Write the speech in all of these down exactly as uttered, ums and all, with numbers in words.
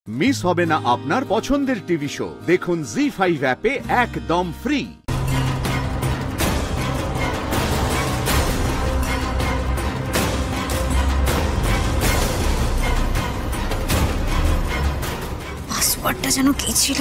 Miss হবে না আপনার পছন্দের টিভি শো। দেখুন জি ফাইভ অ্যাপে একদম ফ্রি। পাসওয়ার্ডটা যেন কি ছিল?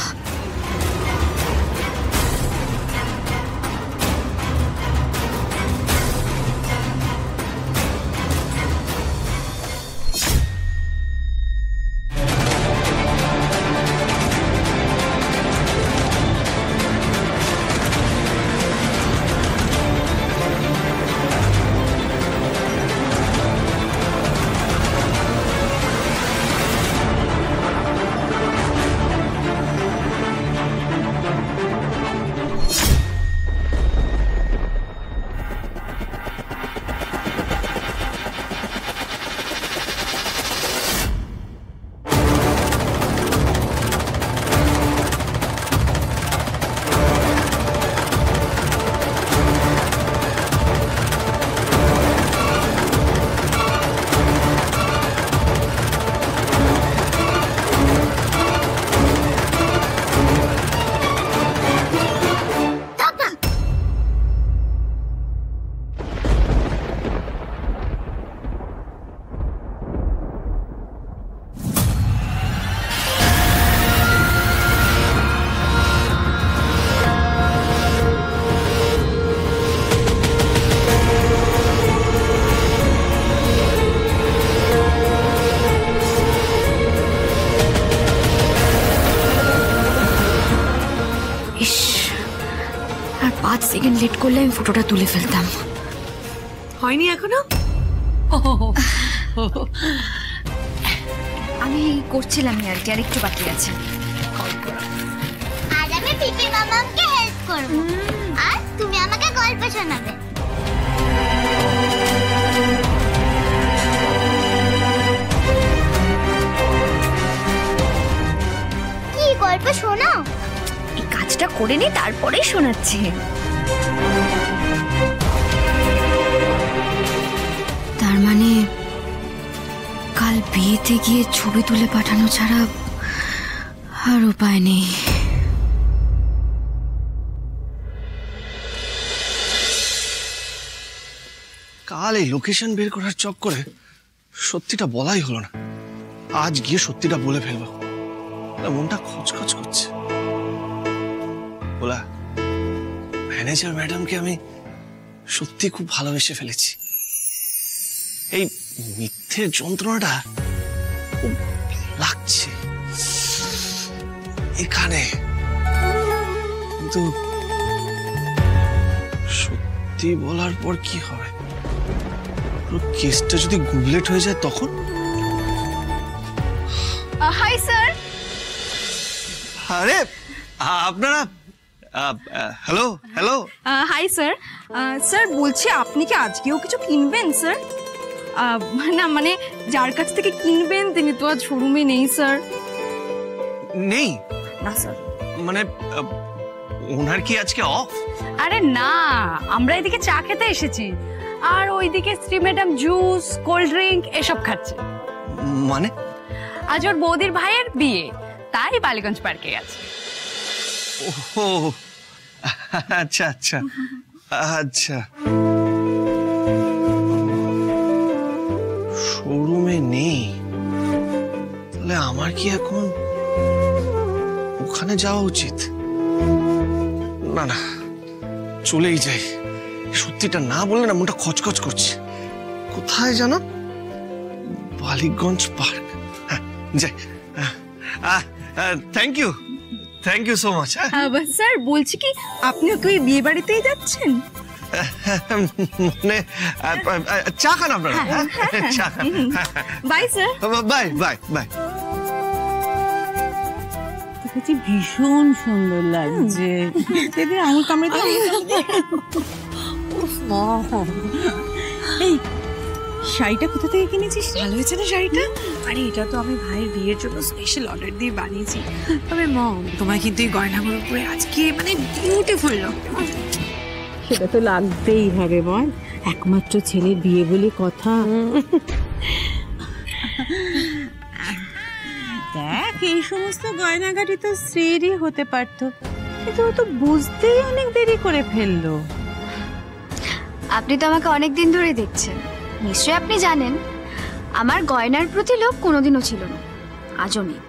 পাঁচ সেকেন্ড লেট করলে আমি ফটোটা তুলে ফেলতাম। হয়নি এখনো? আমি করছিলাম আর কি, আর একটু বাকি আছে। আজ আমি পিপি মামাকে হেল্প করব আর তুমি আমাকে গল্প শোনাবে। কি গল্প শোনাও? এই কাজটা করে নি তারপরেই শোনাচ্ছি। তার মানে কাল বিয়েতে গিয়ে ছবি তুলে পাঠানো ছাড়া আর উপায় নেই। কাল এই লোকেশন বের করার চক্করে সত্যিটা বলাই হলো না। আজ গিয়ে সত্যিটা বলে ফেলবো, মনটা খচখচ করছে। বলা ম্যানেজার ম্যাডামকে আমি সত্যি খুব ভালোবেসে ফেলেছি। এই মিথ্যের যন্ত্রণাটা খুব লাগছে এখানে, কিন্তু সত্যি বলার পর কি হবে? কেসটা যদি গুবলেট হয়ে যায় তখন? Hi sir. আরে আপনারা, hello hello. Hi sir. Sir বলছি আপনি কি আজকেও কিছু কিনবেন স্যার? না মানে যার কাছ থেকে কিনবেন তিনি তো আজ শোরুমে নেই স্যার। নেই? না স্যার। মানে ওনার কি আজকে অফ? আরে না, আমরা এদিকে চা খেতে এসেছি আর ওইদিকে Sree madam juice cold drink এসব খাচ্ছে। মানে আজ ওর বৌদির ভাইয়ের বিয়ে, তাই বালিগঞ্জ পার্কে গেছে। ও আচ্ছা আচ্ছা আচ্ছা। শোরুমে নেই, তাহলে আমার কি এখন ওখানে যাওয়া উচিত? না না, চলেই যাই। সত্যিটা না বললে না মনটা খচখচ করছে। কোথায় জানো? বালিগঞ্জ পার্ক। হ্যাঁ যাই। Thank you, thank you so much. Sir বলছি কি আপনি ওকে বিয়ে বাড়িতেই যাচ্ছেন? মানে চা খান আপনারা? চা খান। Bye sir. Bye bye bye. দেখছি ভীষণ সুন্দর লাগছে। আমার কামড়ে এই শাড়িটা কোথা থেকে কিনেছিস? ভালো হয়েছে না শাড়িটা? আরে এটা তো আমি ভাইয়ের বিয়ের জন্য স্পেশাল অর্ডার দিয়ে বানিয়েছি। তবে মম তোমায় কিন্তু এই গয়নাগুলো পরে আজকে মানে বিউটিফুল লাগবে। সেটা তো লাগতেই হবে বল, একমাত্র ছেলের বিয়ে বলে কথা। দেখ এই সমস্ত গয়নাগাটি তো শ্রীরই হতে পারতো, কিন্তু ও তো বুঝতেই অনেক দেরি করে ফেললো। আপনি তো আমাকে অনেক দিন ধরে দেখছেন, নিশ্চয়ই আপনি জানেন আমার গয়নার প্রতি লোভ কোনোদিনও ছিল না, আজও নেই।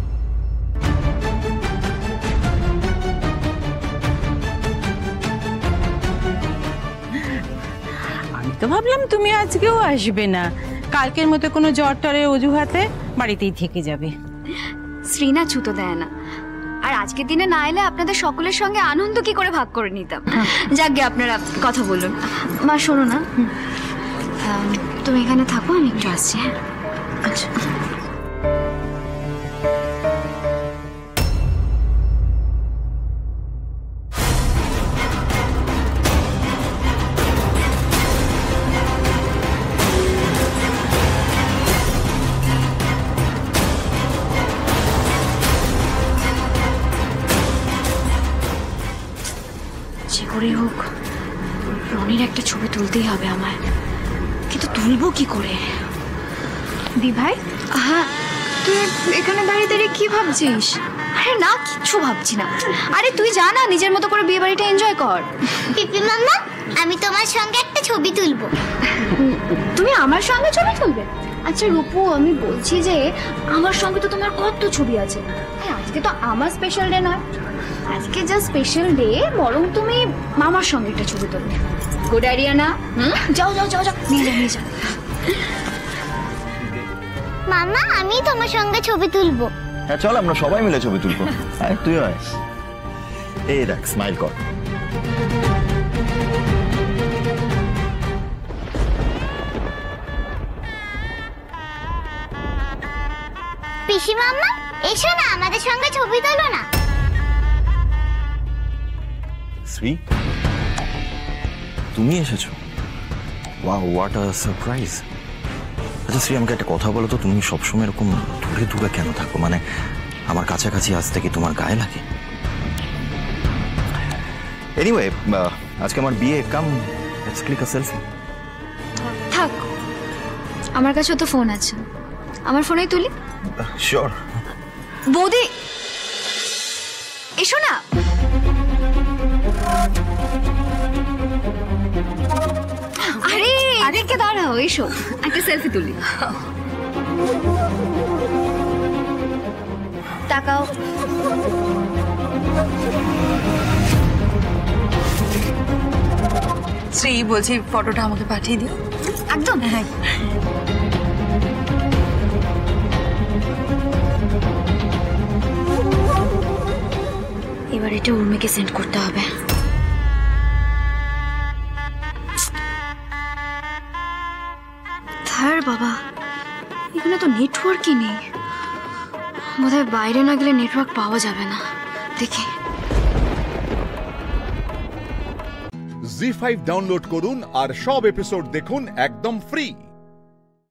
আমি তো ভাবলাম তুমি আজকেও আসবে না, কালকের মতো কোনো জ্বর টরের অজুহাতে বাড়িতেই থেকে যাবে। শ্রীনা ছুতো দেয় না, আর আজকের দিনে না এলে আপনাদের সকলের সঙ্গে আনন্দ কি করে ভাগ করে নিতাম। যাকগে আপনারা কথা বলুন। মা শোনো না, আম, তুমি এখানে থাকো, আমি একটু আসছি। হ্যাঁ আচ্ছা। যে করেই হোক রনির একটা ছবি তুলতেই হবে আমায়, কিন্তু তুলবো কি করে? দি ভাই, হ্যাঁ তুই এখানে দাঁড়িয়ে দাঁড়িয়ে কি ভাবছিস? আরে না, কিচ্ছু ভাবছি না। আরে তুই যা না, নিজের মতো করে বিয়ে বাড়িটা এনজয় কর। পিপি মাম্মা, আমি তোমার সঙ্গে একটা ছবি তুলবো। তুমি আমার সঙ্গে ছবি তুলবে? আচ্ছা রূপু, আমি বলছি যে আমার সঙ্গে তো তোমার কত ছবি আছে। আজকে তো আমার স্পেশাল ডে নয়, আজকে যা স্পেশাল ডে, বরং তুমি মামার সঙ্গে একটা ছবি তুলবে। গুড আইডিয়া না? হুম, যাও যাও যাও যাও, নিয়ে যাও নিয়ে যাও। মাম্মা, আমি তোমার সঙ্গে ছবি তুলবো। হ্যাঁ চল, আমরা সবাই মিলে ছবি তুলবো। আয় তুই আয়, এই দেখ স্মাইল কর। পিসি মাম্মা, এসো না, আমাদের সঙ্গে ছবি তোলো না। শ্রী, তুমি এসেছো? Wow, what a surprise. আচ্ছা শ্রী, আমাকে একটা কথা বলো তো, তুমি সবসময় এরকম দূরে দূরে কেন থাকো? মানে আমার কাছাকাছি আসতে কি তোমার গায়ে লাগে? এনিওয়ে, আজকে আমার বিয়ে, come let's click a selfie. থাক, আমার কাছেও তো ফোন আছে, আমার ফোনেই তুলি। শিওর। বৌদি এসো না। আরে আরেকে দাঁড়াও, এসো একটা সেলফি তুলি। তাকাও। শ্রী বলছি ফটোটা আমাকে পাঠিয়ে দিও। একদম হ্যাঁ। এবার এটা উর্মিকে সেন্ড করতে হবে। ধার বাবা, এখানে তো নেটওয়ার্কই নেই। বোধহয় বাইরে না গেলে নেটওয়ার্ক পাওয়া যাবে না। দেখি। জি ফাইভ ডাউনলোড করুন আর সব এপিসোড দেখুন একদম ফ্রি।